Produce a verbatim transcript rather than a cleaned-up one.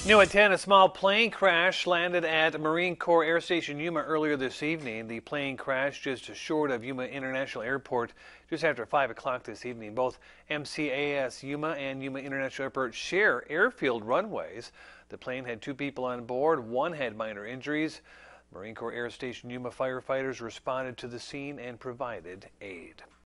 New at ten, a small plane crash landed at Marine Corps Air Station Yuma earlier this evening. The plane crashed just short of Yuma International Airport just after five o'clock this evening. Both M C A S Yuma and Yuma International Airport share airfield runways. The plane had two people on board. One had minor injuries. Marine Corps Air Station Yuma firefighters responded to the scene and provided aid.